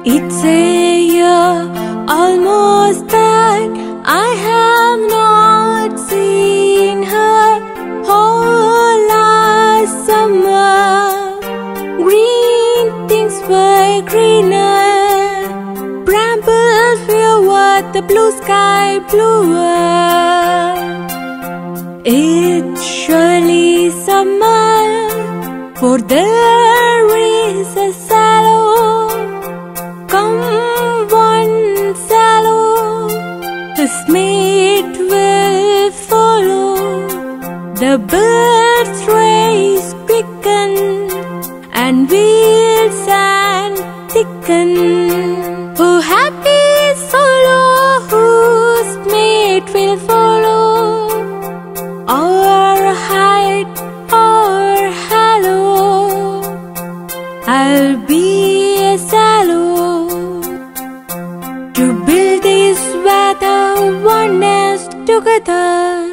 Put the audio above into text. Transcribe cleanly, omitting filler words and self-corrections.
It's a year almost that I have not seen her. Whole last summer, green things were greener. Brambles were what the blue sky bluer. It's surely summer, for there is a sallow. Come one sallow, his mate will follow. The birds race quicken, and wheels and thicken. Oh, happy solo, whose mate will follow, or hide or hallow. I'll be a sallow to build this weather one nest together.